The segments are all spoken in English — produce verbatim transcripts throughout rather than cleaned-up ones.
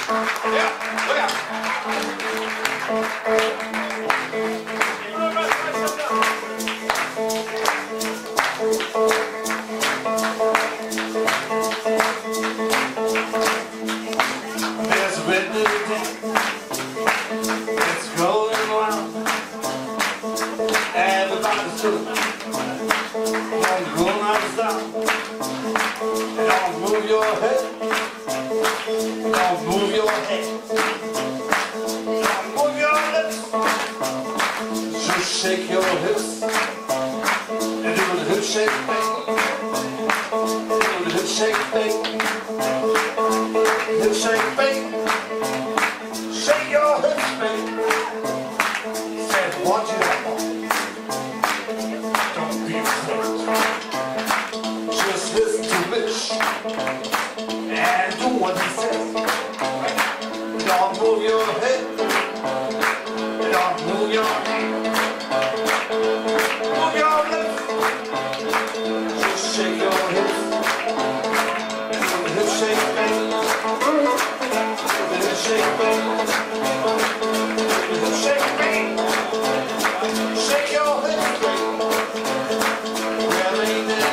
There's a red little thing that's going around. Everybody's doing it. Don't go out of style. Don't move your head. Don't move your head. Don't move your lips. Just shake your hips. And do the hip shake thing. Do the hip shake thing. Hip shake thing. Shake your hips, baby. Said what you have. Don't be afraid. Just listen to Rich and do what he says. Don't move your head. Don't move your hand. Move your lips. Just shake your hips. Do the hip shake thing. Do the hip shake thing. Do the hip shake thing. Shake your hips, baby. Well, ain't that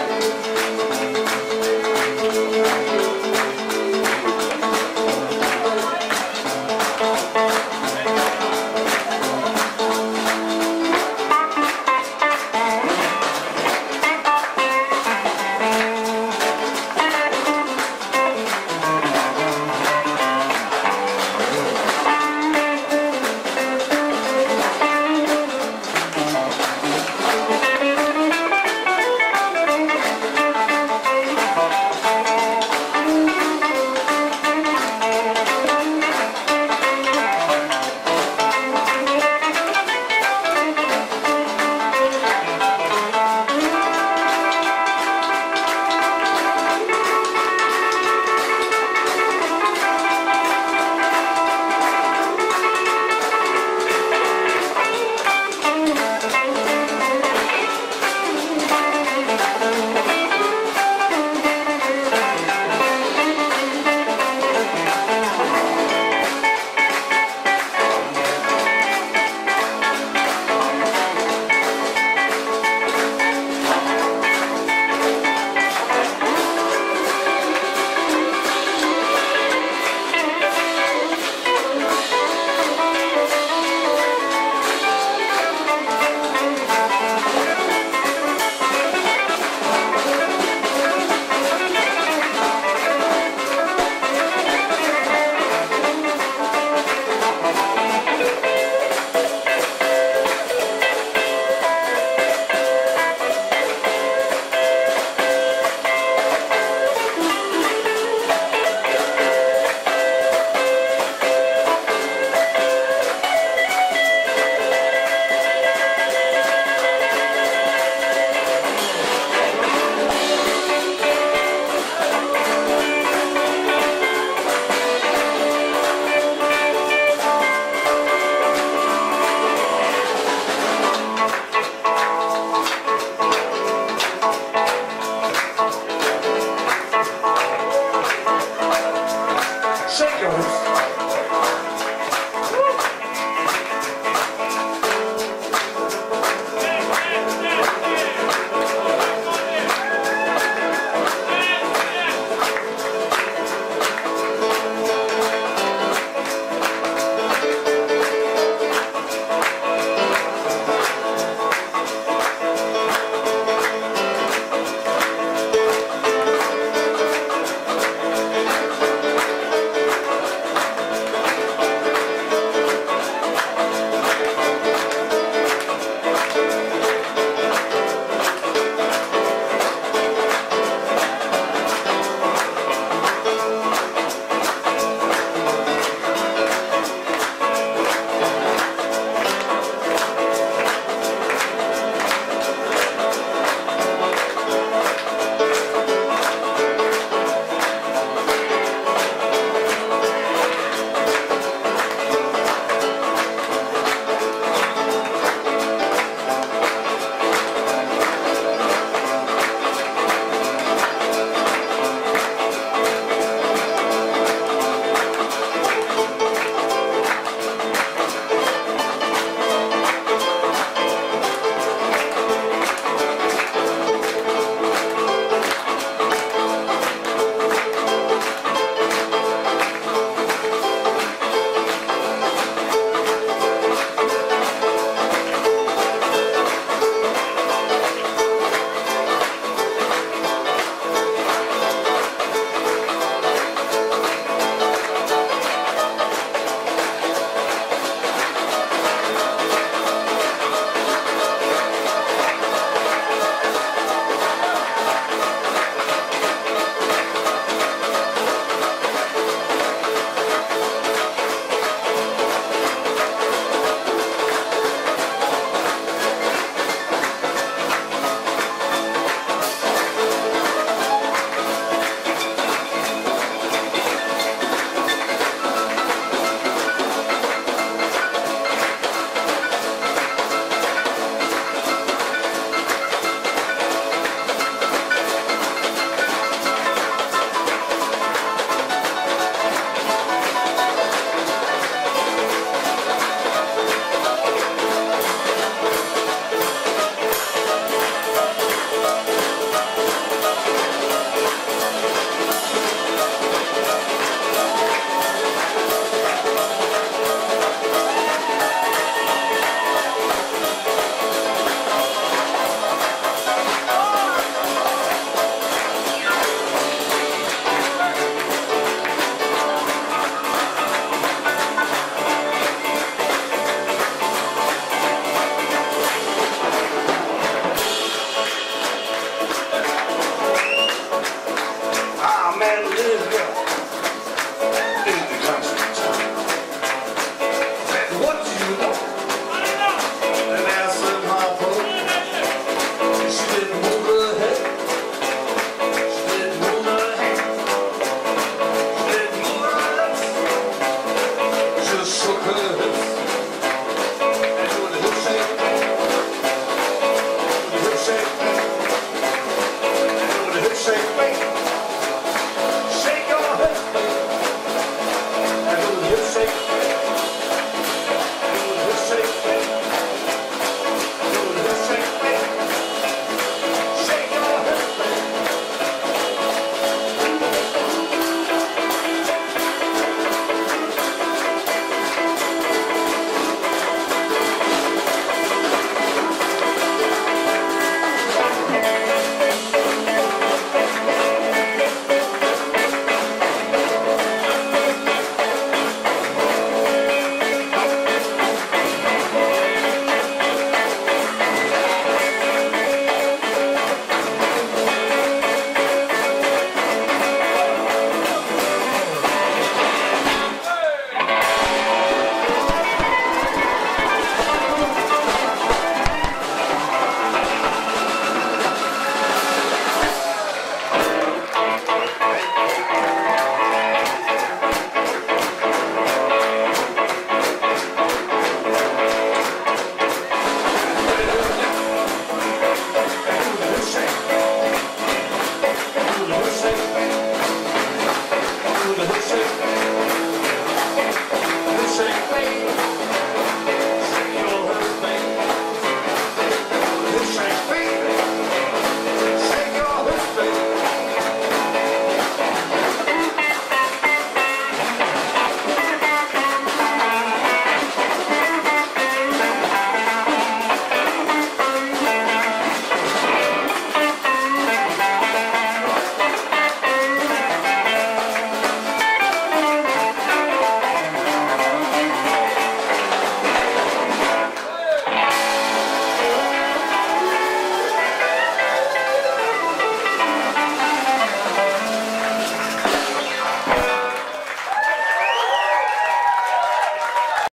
shake your hips.